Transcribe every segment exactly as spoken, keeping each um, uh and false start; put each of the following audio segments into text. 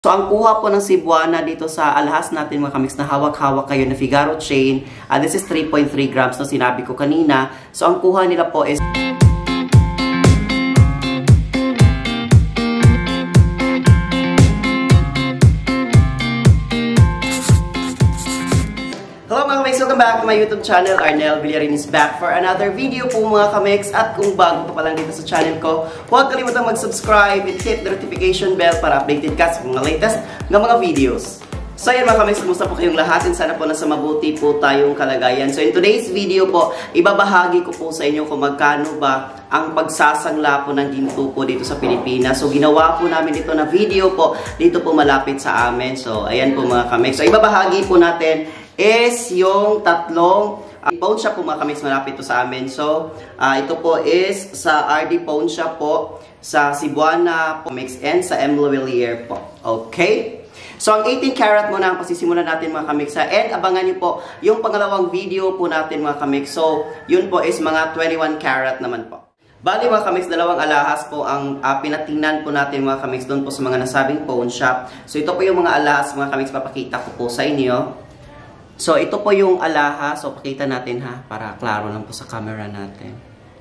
So, ang kuha po ng Cebuana dito sa alahas natin mga kamix na hawak-hawak kayo na Figaro chain. Uh, this is three point three grams na sinabi ko kanina. So, ang kuha nila po is... Hello mga kamix! Welcome back to my YouTube channel. Arnel Villarin is back for another video po mga kamix. At kung bago pa lang dito sa channel ko, huwag kalimutang mag-subscribe and hit the notification bell para updated ka sa mga latest ng mga videos. So yan mga kamix, kumusta po kayong lahat? And sana po nasa mabuti po tayong kalagayan. So in today's video po, ibabahagi ko po sa inyo kung magkano ba ang pagsasangla po ng ginto po dito sa Pilipinas. So ginawa po namin dito na video po dito po malapit sa amin. So ayan po mga kamix. So ibabahagi po natin is yung tatlong uh, pawn shop po mga kamix malapit to sa amin. So, uh, ito po is sa R D Pawn Shop po, sa Cebuana po, mix and sa M. Lovellier po. Okay? So, ang eighteen karat muna ang pasisimulan natin mga kamix. And abangan niyo po yung pangalawang video po natin mga kamix. So, yun po is mga twenty-one karat naman po. Bali mga kamix, dalawang alahas po ang uh, pinatingnan po natin mga kamix doon po sa mga nasabing pawn shop. So, ito po yung mga alahas mga kamix, papakita ko po sa inyo. So, ito po yung alahas. So, pakita natin ha, para klaro lang po sa camera natin.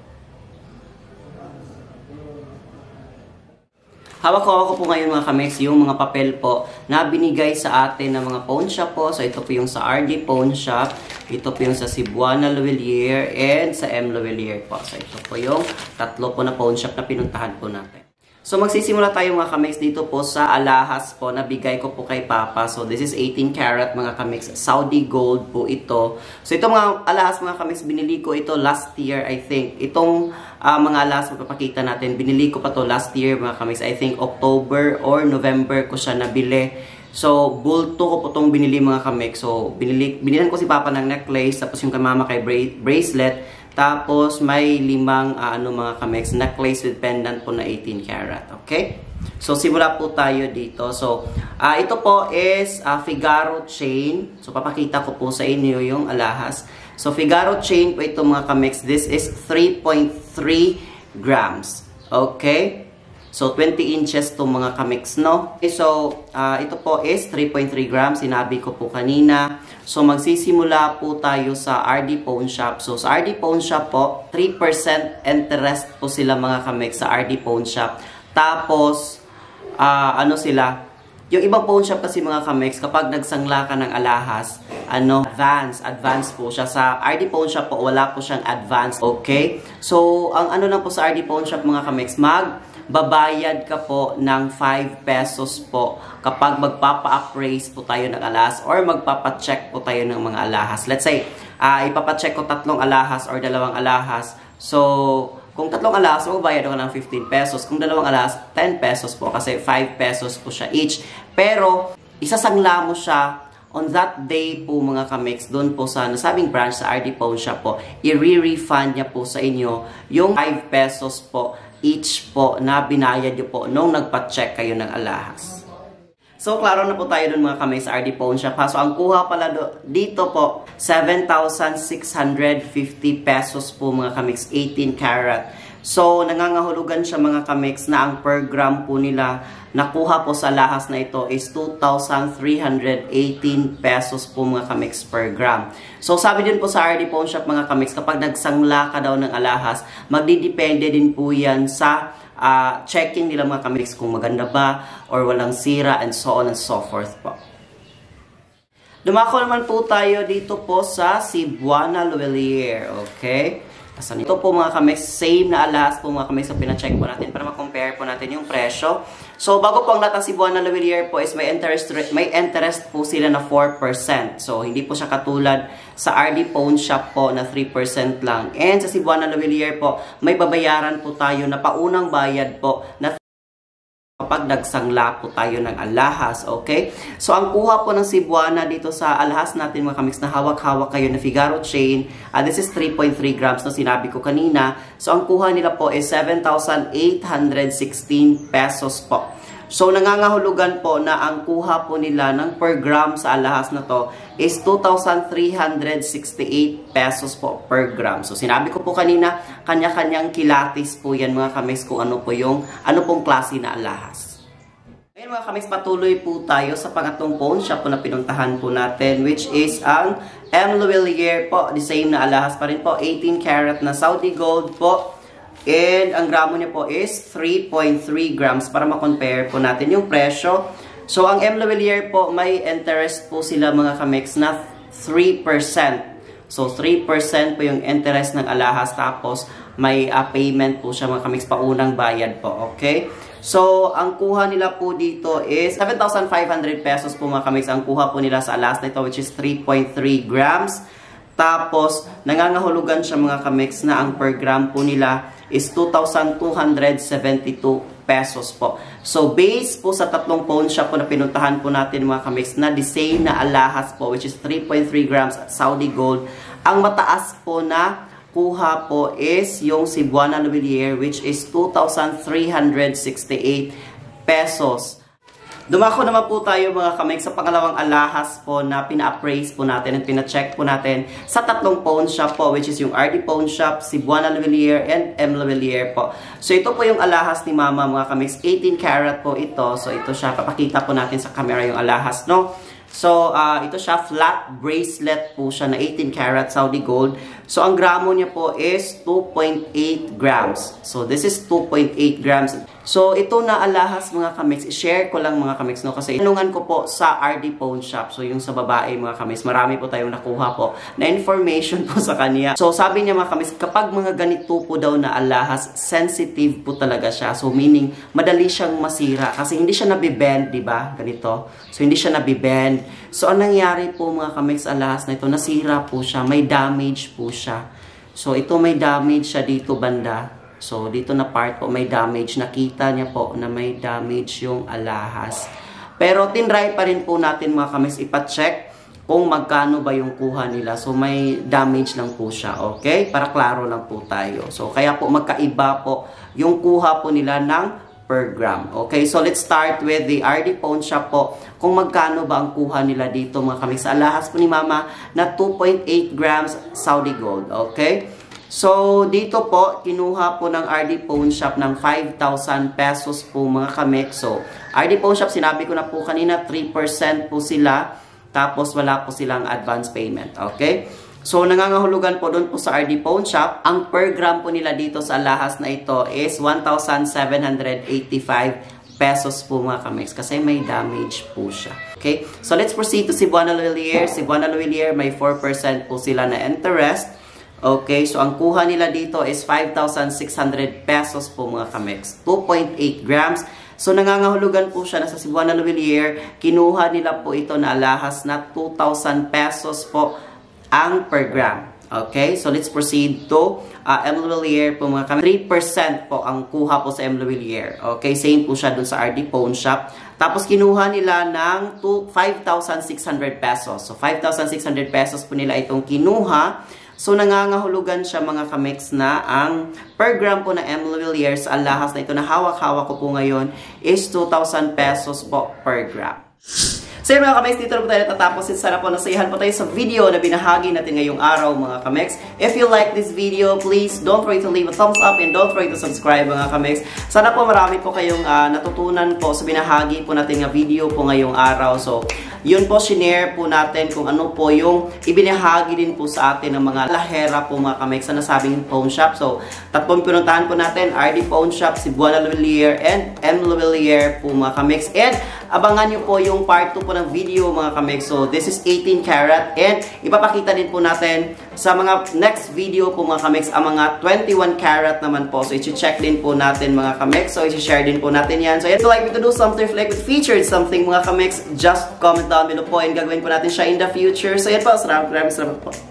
Hawak-hawak ko po ngayon mga kamix, yung mga papel po na binigay sa atin ng mga pawn shop po. So, ito po yung sa R D Pawn Shop. Ito po yung sa Cebuana Lovellier and sa M. Lovellier po. So, ito po yung tatlo po na pawn shop na pinuntahan po natin. So, magsisimula tayo mga kamix dito po sa alahas po na bigay ko po kay Papa. So, this is eighteen karat mga kamix. Saudi gold po ito. So, itong mga alahas mga kamix, binili ko ito last year, I think. Itong uh, mga alahas, magpapakita natin, binili ko pa to last year mga kamix. I think October or November ko siya nabili. So, bulto ko po itong binili mga kamix. So, binili, binilan ko si Papa ng necklace, tapos yung kay Mama kay bra bracelet. Tapos, may limang uh, ano mga kamix, necklace with pendant po na eighteen karat. Okay? So, simula po tayo dito. So, uh, ito po is uh, Figaro chain. So, papakita ko po sa inyo yung alahas. So, Figaro chain po ito mga kamix. This is three point three grams. Okay? So, twenty inches to mga kamix, no? Okay, so, uh, ito po is three point three grams. Sinabi ko po kanina. So, magsisimula po tayo sa R D Pawn Shop. So, sa R D Pawn Shop po, three percent interest po sila mga kamix sa R D Pawn Shop. Tapos, uh, ano sila? Yung ibang pawn shop kasi mga kamix, kapag nagsangla ka ng alahas, ano, advance, advance po siya. Sa R D Pawn Shop po, wala po siyang advance. Okay? So, ang ano lang po sa R D Pawn Shop mga kamix, mag babayad ka po ng five pesos po kapag magpapa-appraise po tayo ng alahas or magpapa-check po tayo ng mga alahas. Let's say, uh, ipapa-check ko tatlong alahas or dalawang alahas. So, kung tatlong alahas, magbayad ako ng fifteen pesos. Kung dalawang alahas, ten pesos po kasi five pesos po siya each. Pero, isasangla mo siya on that day po mga kamix, doon po sa nasabing branch sa R D Pawn Shop po, i-re-refund niya po sa inyo yung five pesos po each po na binayad nyo po nung nagpa-check kayo ng alahas. So, klaro na po tayo dun mga kamix sa R D Pawn Shop. So, ang kuha pala do, dito po, seven thousand six hundred fifty pesos po mga kamix, eighteen karat. So, nangangahulugan siya mga kamix na ang per gram po nila nakuha po sa alahas na ito is two thousand three hundred eighteen pesos po mga kamix per gram. So, sabi din po sa R D Pawn Shop mga kamix, kapag nagsangla ka daw ng alahas, magdidepende din po yan sa uh, checking nila mga kamix kung maganda ba or walang sira and so on and so forth po. Dumako naman po tayo dito po sa Cebuana Lovellier. Okay? Ito po mga kamix, same na alahas po mga kamix sa pina-check po natin para ma-compare po natin yung presyo. So, bago po ang lahat ng Cebuana Lovellier po is may interest, may interest po sila na four percent. So, hindi po siya katulad sa R D Pawn Shop po na three percent lang. And sa Cebuana Lovellier po, may babayaran po tayo na paunang bayad po na kapag nagsangla po tayo ng alahas, okay? So, ang kuha po ng Cebuana dito sa alahas natin mga kamix na hawak-hawak kayo na Figaro chain, uh, this is three point three grams na sinabi ko kanina. So, ang kuha nila po is seven thousand eight hundred sixteen pesos po. So, nangangahulugan po na ang kuha po nila ng per gram sa alahas na to is two thousand three hundred sixty-eight pesos po per gram. So, sinabi ko po kanina, kanya-kanyang kilatis po yan mga kamix kung ano po yung, ano pong klase na alahas. Ngayon mga kamix, patuloy po tayo sa pangatlong pawn shop po na pinuntahan po natin, which is ang M. Lovellier po. The same na alahas pa rin po, eighteen karat na Saudi gold po. And ang gramo niya po is three point three grams para ma-compare po natin yung presyo. So ang M. Lovellier po, may interest po sila mga kamix na three percent. So three percent po yung interest ng alahas, tapos may uh, payment po siya mga kamix, paunang bayad po, okay? So, ang kuha nila po dito is seven thousand five hundred pesos po mga kamix. Ang kuha po nila sa alahas na ito, which is three point three grams. Tapos, nangangahulugan siya mga kamix na ang per gram po nila is two thousand two hundred seventy-two pesos po. So, based po sa tatlong pawn shop po na pinuntahan po natin mga kamix na the same na alahas po, which is three point three grams Saudi gold, ang mataas po na kuha po is yung Cebuana Lovellier, which is two thousand three hundred sixty-eight pesos. Dumako naman po tayo mga kamix sa pangalawang alahas po na pina-appraise po natin at pina-check po natin sa tatlong pawn shop po, which is yung R D Pawn Shop, Cebuana Lovellier, and M. Lovellier po. So ito po yung alahas ni Mama mga kamix, eighteen karat po ito. So ito siya, papakita po natin sa camera yung alahas, no? So, uh, ito siya, flat bracelet po siya na eighteen karat Saudi gold. So, ang gramo niya po is two point eight grams. So, this is two point eight grams. So, ito na alahas mga kamix. I-share ko lang mga kamix, no? Kasi inungan ko po sa R D Pawn Shop. So, yung sa babae mga kamix, marami po tayong nakuha po na information po sa kanya. So, sabi niya mga kamix, kapag mga ganito po daw na alahas, sensitive po talaga siya. So, meaning, madali siyang masira. Kasi hindi siya nabibend, di ba? Ganito. So, hindi siya nabibend. So, ang nangyari po mga kamix alahas na ito, nasira po siya. May damage po siya. So, ito may damage siya dito banda. So, dito na part po may damage. Nakita niya po na may damage yung alahas. Pero, tinry pa rin po natin mga kamix ipacheck kung magkano ba yung kuha nila. So, may damage lang po siya. Okay? Para klaro lang po tayo. So, kaya po magkaiba po yung kuha po nila ng per gram. Okay, so let's start with the R D Pawn Shop po. Kung magkano ba ang kuha nila dito mga kamix. Sa alahas po ni Mama na two point eight grams Saudi gold. Okay, so dito po, kinuha po ng R D Pawn Shop ng five thousand pesos po mga kamix. So, R D Pawn Shop, sinabi ko na po kanina, three percent po sila. Tapos wala po silang advance payment. Okay, so, nangangahulugan po doon po sa R D Pawn Shop, ang per gram po nila dito sa alahas na ito is one thousand seven hundred eighty-five pesos po mga kamix kasi may damage po siya. Okay? So, let's proceed to Cebuana Lovellier. Cebuana Lovellier, may four percent po sila na interest. Okay? So, ang kuha nila dito is five thousand six hundred pesos po mga kamix. two point eight grams. So, nangangahulugan po siya na sa Cebuana Lovellier, kinuha nila po ito na alahas na two thousand pesos po ang per gram. Okay? So, let's proceed to uh, M. Lovellier po mga kamix. three percent po ang kuha po sa M. Lovellier. Okay? Same po siya dun sa R D Pawn Shop. Tapos, kinuha nila ng five thousand six hundred pesos. So, five thousand six hundred pesos po nila itong kinuha. So, nangangahulugan siya mga kamix na ang per gram po na M. Lovellier sa alahas na ito na hawak-hawak ko po ngayon is two thousand pesos po per gram. So yun mga kamix, dito na po tayo natatapos. Sana po nasayahan po tayo sa video na binahagi natin ngayong araw mga kamix. If you like this video, please don't forget to leave a thumbs up and don't forget to subscribe mga kamix. Sana po marami po kayong uh, natutunan po sa binahagi po natin nga video po ngayong araw. So yun po, shinare po natin kung ano po yung ibinahagi din po sa atin ng mga lahera po mga kamix sa nasabing pawn shop. So tatlong pinuntahan po natin, R D Pawn Shop, Cebuana Lovellier, and M. Lovellier po mga kamix. And abangan nyo po yung part two po ng video mga kamix. So this is eighteen karat and ipapakita din po natin sa mga next video po mga kamix ang mga twenty-one karat naman po. So i-check din po natin mga kamix. So i-share din po natin yan. So if you like me to do something, if you like with featured something mga kamix, just comment down below po and gagawin po natin siya in the future. So yan po, salamat, maraming salamat po.